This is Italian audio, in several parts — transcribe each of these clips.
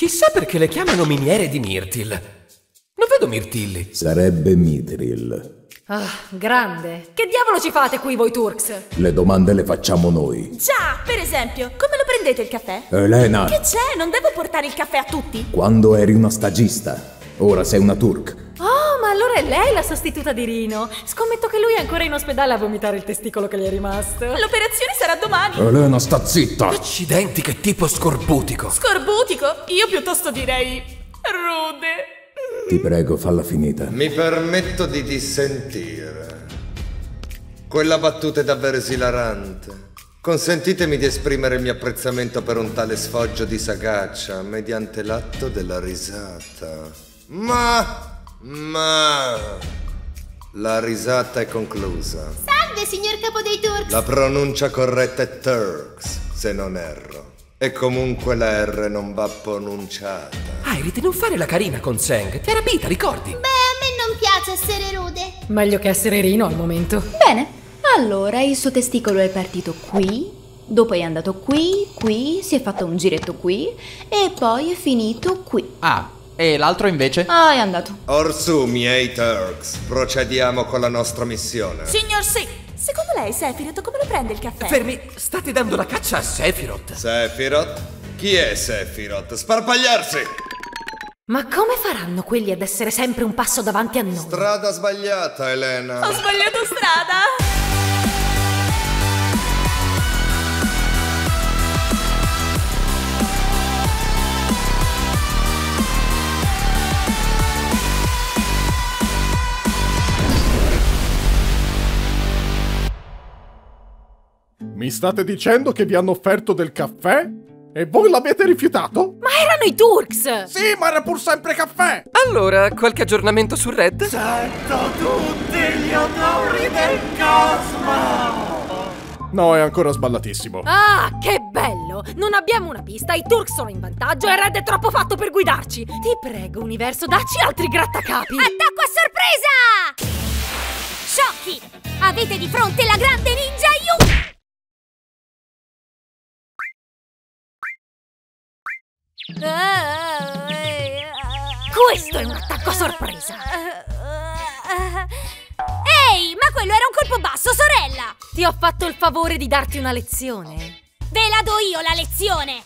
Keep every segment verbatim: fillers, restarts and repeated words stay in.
Chissà perché le chiamano miniere di Mirtil. Non vedo mirtilli. Sarebbe Mithril. Ah, grande. Che diavolo ci fate qui voi Turks? Le domande le facciamo noi. Già, per esempio, come lo prendete il caffè? Elena! Che c'è? Non devo portare il caffè a tutti? Quando eri una stagista, ora sei una Turk. Oh, ma allora è lei la sostituta di Rino. Scommetto che lui è ancora in ospedale a vomitare il testicolo che gli è rimasto. L'operazione sarà domani. Elena, sta zitta! Accidenti, che tipo scorbutico. Scorbutico? Io piuttosto direi rude. Ti prego, falla finita. Mi permetto di dissentire. Quella battuta è davvero esilarante. Consentitemi di esprimere il mio apprezzamento per un tale sfoggio di sagacia mediante l'atto della risata. Ma... ma... la risata è conclusa. Salve, signor capo dei Turks! La pronuncia corretta è Turks, se non erro. E comunque la R non va pronunciata. Irith, non fare la carina con Zeng. Ti era rapita, ricordi? Beh, a me non piace essere rude. Meglio che essere Rino al momento. Bene, allora il suo testicolo è partito qui, dopo è andato qui, qui, si è fatto un giretto qui e poi è finito qui. Ah, e l'altro invece? Ah, è andato. Orsù, miei Turks, procediamo con la nostra missione. Signor sì. Secondo lei, Sephiroth, come lo prende il caffè? Fermi, state dando la caccia a Sephiroth. Sephiroth? Chi è Sephiroth? Sparpagliarsi! Ma come faranno quelli ad essere sempre un passo davanti a noi? Strada sbagliata, Elena. Ho sbagliato strada! Mi state dicendo che vi hanno offerto del caffè? E voi l'avete rifiutato? Ma erano i Turks! Sì, ma era pur sempre caffè! Allora, qualche aggiornamento su Red? Sento tutti gli odori del cosmo! No, è ancora sballatissimo. Ah, che bello! Non abbiamo una pista, i Turks sono in vantaggio e Red è troppo fatto per guidarci. Ti prego, universo, dacci altri grattacapi! Attacco a sorpresa! Sciocchi! Avete di fronte la grande ninja Yu! Questo è un attacco a sorpresa! Ehi, ma quello era un colpo basso, sorella! Ti ho fatto il favore di darti una lezione. Ve la do io la lezione!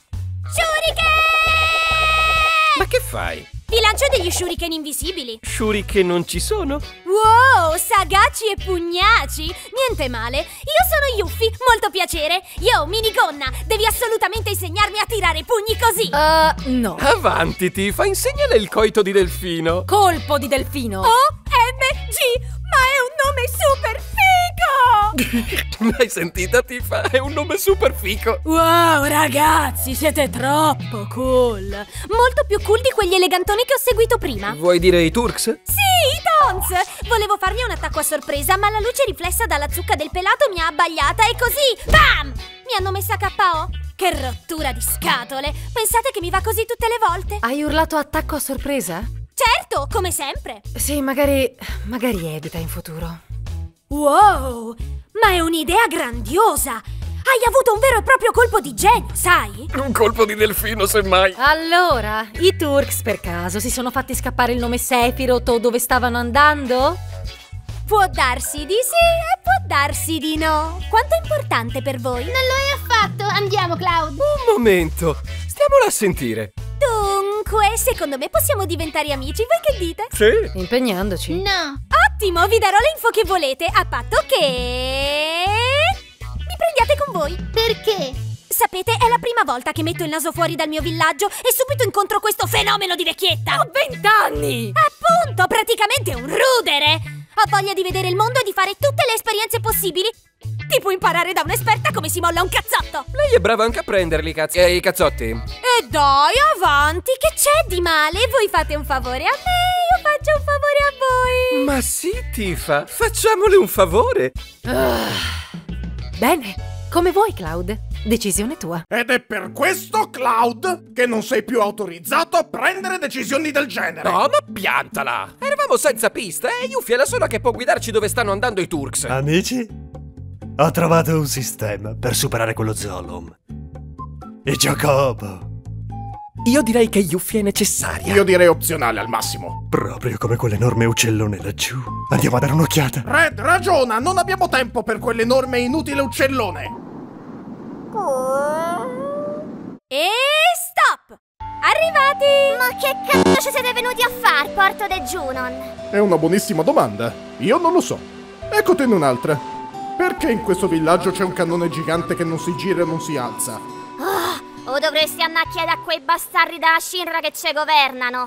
Shuriken! Ma che fai? Vi lancio degli shuriken invisibili. Shuri che non ci sono? Wow, sagaci e pugnaci! Niente male, io sono Yuffie, molto piacere. Yo, minigonna, devi assolutamente insegnarmi a tirare pugni così. Uh, no. Avanti, Tifa, insegnale il coito di delfino. Colpo di delfino. O M G, ma è un nome super figo! L'hai sentita, Tifa? È un nome super fico. Wow, ragazzi, siete troppo cool. Molto più cool di quegli elegantoni che ho seguito prima. Vuoi dire i Turks? Sì, i Tons! Volevo farmi un attacco a sorpresa, ma la luce riflessa dalla zucca del pelato mi ha abbagliata e così, bam! Mi hanno messa K O. Che rottura di scatole! Pensate che mi va così tutte le volte? Hai urlato attacco a sorpresa? Certo, come sempre. Sì, magari... magari evita in futuro. Wow, ma è un'idea grandiosa! Hai avuto un vero e proprio colpo di genio, sai? Un colpo di delfino, semmai. Allora, i Turks per caso si sono fatti scappare il nome Sephiroth o dove stavano andando? Può darsi di sì e può darsi di no. Quanto è importante per voi? Non lo è affatto. Andiamo, Cloud. Un momento, stiamola a sentire. Dunque, secondo me possiamo diventare amici, voi che dite? Sì. Impegnandoci. No. Ottimo, vi darò l'info che volete, a patto che... mi prendiate con voi. Perché? Sapete, è la prima volta che metto il naso fuori dal mio villaggio e subito incontro questo fenomeno di vecchietta. Ho vent'anni! Appunto, praticamente un rudere. Ho voglia di vedere il mondo e di fare tutte le esperienze possibili. Tipo imparare da un'esperta come si molla un cazzotto. Lei è brava anche a prenderli i cazzi, eh, i cazzotti. E dai, avanti, che c'è di male? Voi fate un favore a me, io faccio un favore a voi. Ma sì, Tifa, facciamole un favore. Uh, bene, come vuoi, Cloud. Decisione tua. Ed è per questo, Cloud, che non sei più autorizzato a prendere decisioni del genere. No, ma piantala. Eravamo senza pista e Yuffie è la sola che può guidarci dove stanno andando i Turks. Amici, ho trovato un sistema per superare quello Zolom. E Giacomo Io direi che Yuffie è necessaria. Io direi opzionale al massimo. Proprio come quell'enorme uccellone laggiù. Andiamo a dare un'occhiata. Red ragiona, non abbiamo tempo per quell'enorme e inutile uccellone. E stop! Arrivati! Ma che cazzo ci siete venuti a far, Porto de Junon? È una buonissima domanda. Io non lo so. Eccotene un'altra. Perché in questo villaggio c'è un cannone gigante che non si gira e non si alza? Oh, o dovresti andare a chiedere a quei bastardi della Shinra che ci governano.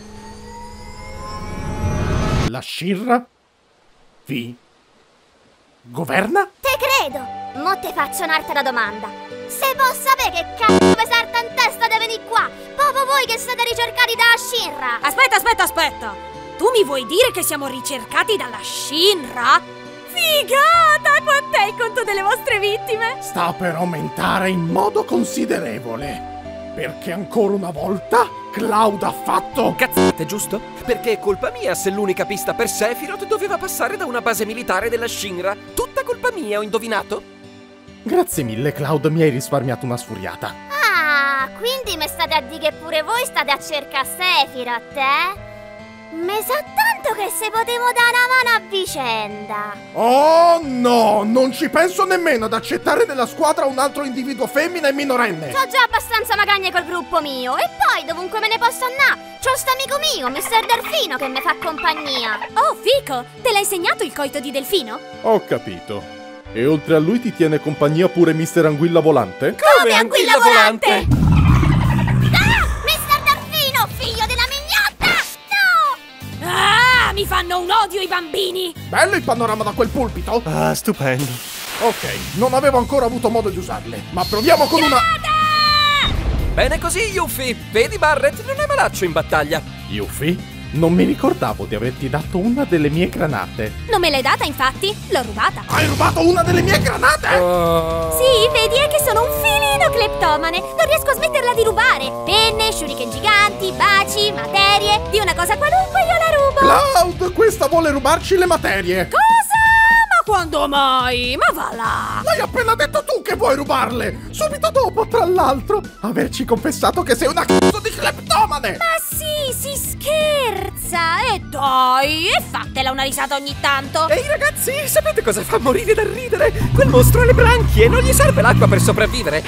La Shinra? Vi? Governa? Te credo! Mo te faccio un'altra domanda. Se posso sapere che cazzo vi salta in testa di venire qua, proprio voi che siete ricercati dalla Shinra? Aspetta, aspetta, aspetta! Tu mi vuoi dire che siamo ricercati dalla Shinra? Figata! Quant'è il conto delle vostre vittime? Sta per aumentare in modo considerevole. Perché ancora una volta Cloud ha fatto... Cazzate, giusto? Perché è colpa mia se l'unica pista per Sephiroth doveva passare da una base militare della Shinra. Tutta colpa mia, ho indovinato? Grazie mille, Cloud, mi hai risparmiato una sfuriata. Ah, quindi mi state a dire che pure voi state a cercare Sephiroth, eh? Me sa tanto che se potevo dare una mano a vicenda. Oh no, non ci penso nemmeno ad accettare nella squadra un altro individuo femmina e minorenne. C'ho già abbastanza magagne col gruppo mio. E poi dovunque me ne posso andare, c'ho sto amico mio, mister Delfino, che mi fa compagnia. Oh, Fico, te l'ha insegnato il coito di Delfino? Ho capito. E oltre a lui ti tiene compagnia pure mister Anguilla Volante? Come Anguilla Volante? Ah! mister Delfino, figlio della mignotta! No! Ah, mi fanno un odio i bambini! Bello il panorama da quel pulpito. Ah, stupendo. Ok, non avevo ancora avuto modo di usarle, ma proviamo con una... Bene così, Yuffie. Vedi, Barret non è malaccio in battaglia. Yuffie? Non mi ricordavo di averti dato una delle mie granate. Non me l'hai data, infatti? L'ho rubata. Hai rubato una delle mie granate? Uh... Sì, vedi, è che sono un filino cleptomane. Non riesco a smetterla di rubare. Penne, shuriken giganti, baci, materie. Di una cosa qualunque io la rubo. Cloud, questa vuole rubarci le materie. Cosa? Ma quando mai? Ma va là. L'hai appena detto tu che vuoi rubarle. Subito dopo, tra l'altro, averci confessato che sei una cazzo di cleptomane. Ma sì, si scherza. E dai, e fatela una risata ogni tanto. Ehi ragazzi, sapete cosa fa morire da ridere? Quel mostro ha le branchie, non gli serve l'acqua per sopravvivere.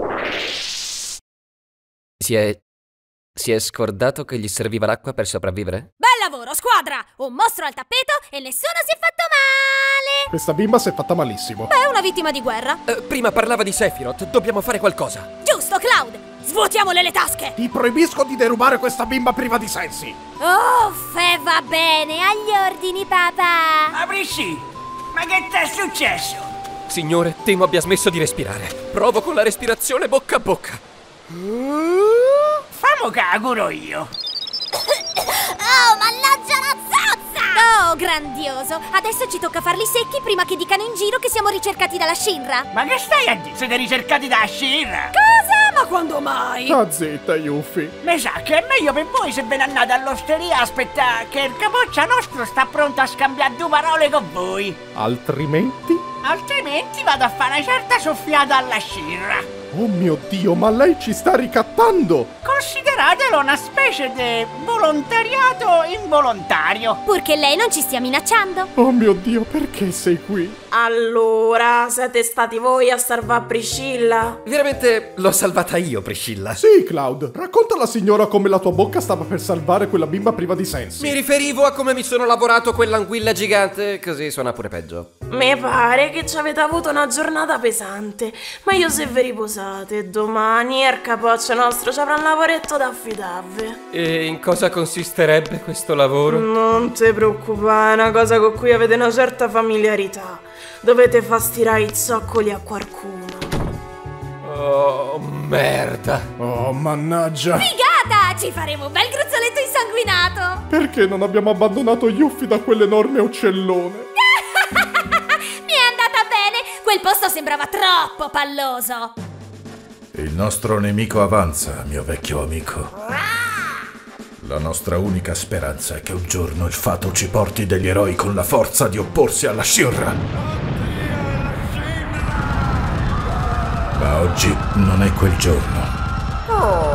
Si è... si è scordato che gli serviva l'acqua per sopravvivere? Bel lavoro, squadra! Un mostro al tappeto e nessuno si è fatto male! Questa bimba si è fatta malissimo. Beh, è una vittima di guerra. Eh, prima parlava di Sephiroth, dobbiamo fare qualcosa. Giusto, Cloud! Svuotiamole le tasche! Ti proibisco di derubare questa bimba priva di sensi. Uff, e va bene, agli ordini, papà! Aprisci! Ma che t'è successo? Signore, temo abbia smesso di respirare. Provo con la respirazione bocca a bocca. Fammo che la curo io. Oh, mannaggia la zozza! Oh, grandioso! Adesso ci tocca farli secchi prima che dicano in giro che siamo ricercati dalla Shinra. Ma che stai a dire? Siete ricercati da Shinra? Cosa? Ma quando mai? Sta zitta, Yuffie. Mi sa che è meglio per voi se ve ne andate all'osteria a aspettare che il capoccia nostro sta pronto a scambiare due parole con voi. Altrimenti? Altrimenti vado a fare una certa soffiata alla Shinra. Oh mio Dio, ma lei ci sta ricattando! Consideratelo una specie di volontariato involontario. Purché lei non ci stia minacciando. Oh mio Dio, perché sei qui? Allora, siete stati voi a salvare Priscilla? Veramente l'ho salvata io, Priscilla. Sì, Cloud, racconta alla signora come la tua bocca stava per salvare quella bimba priva di sensi. Mi riferivo a come mi sono lavorato quell'anguilla gigante, così suona pure peggio. Mi pare che ci avete avuto una giornata pesante, ma io se vi riposate, domani il capoccio nostro ci avrà un lavoretto da affidarvi. E in cosa consisterebbe questo lavoro? Non ti preoccupare, è una cosa con cui avete una certa familiarità. Dovete far stirare i zoccoli a qualcuno. Oh, merda. Oh, mannaggia. Figata! Ci faremo un bel gruzzoletto insanguinato. Perché non abbiamo abbandonato Yuffie da quell'enorme uccellone? Mi è andata bene! Quel posto sembrava troppo palloso. Il nostro nemico avanza, mio vecchio amico. La nostra unica speranza è che un giorno il fato ci porti degli eroi con la forza di opporsi alla Shinra. Ma oggi non è quel giorno. Oh,